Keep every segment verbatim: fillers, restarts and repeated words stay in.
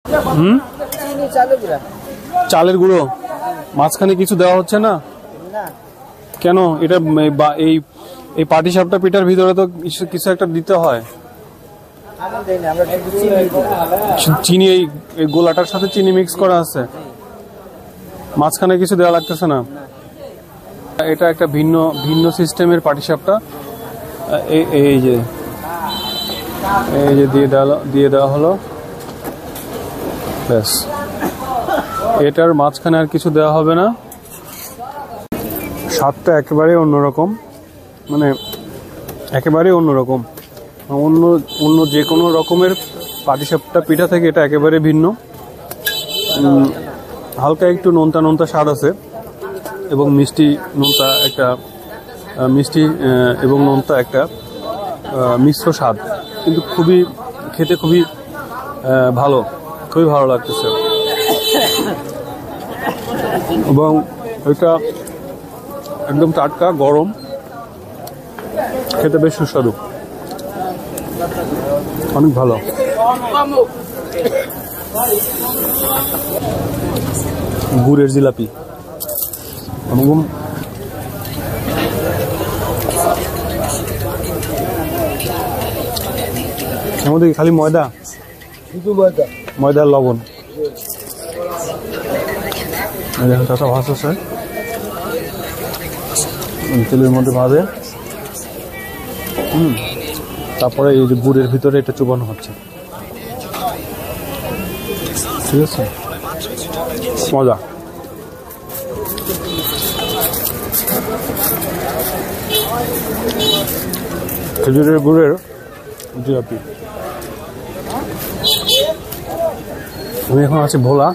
হুম, চালের গুঁড়ো মাঝখানে কিছু দেওয়া হচ্ছে না কেন? এটা এই এই পাটিসাপটা পিঠার ভিতরে তো কিছু একটা দিতে হয়। চিনি, এই গোলাটার সাথে চিনি মিক্স করা আছে, মাঝখানে কিছু দেওয়া লাগতেছে না। এটা একটা ভিন্ন ভিন্ন সিস্টেমের পাটিসাপটা। এই যে এই যে দিয়ে দেওয়া দিয়ে দেওয়া হলো, ব্যাস। এটার মাঝখানে আর কিছু দেওয়া হবে না। স্বাদটা একেবারে অন্যরকম, মানে একেবারে অন্যরকম। অন্য অন্য যে কোনো রকমের পাটিসাপটা পিঠা থেকে এটা একেবারে ভিন্ন। হালকা একটু নোনতা নোনতা স্বাদ আছে এবং মিষ্টি নোনতা একটা মিষ্টি এবং নোনতা একটা মিশ্র স্বাদ, কিন্তু খুবই খেতে খুবই ভালো, খুবই ভালো লাগতেছে। এবং ওইটা একদম টাটকা গরম, খেতে বেশ সুস্বাদু, অনেক ভালো। গুড়ের জিলাপি এবং আমাদের খালি ময়দা, ময়দার লবণ। চাষা ভাসছে তেলের মধ্যে ভাজে, হুম, তারপরে এই যে গুড়ের ভিতরে এটা চুবানো হচ্ছে, ঠিক আছে, মজা। খেজুরের গুড়ের জিলাপি। আমি এখন আছি ভোলা,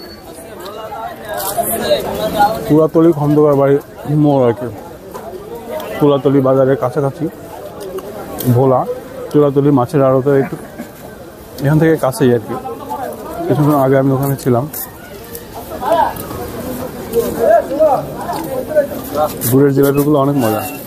কুলাতলি খন্দকার বাড়ি মোড় আর কি, কুলাতলি বাজারের কাছাকাছি ভোলা। কুলাতলি মাছের আড়তে একটু এখান থেকে কাছেই আর কি। কিছুক্ষণ আগে আমি ওখানে ছিলাম। গুড়ের জিলাপিগুলো অনেক মজা।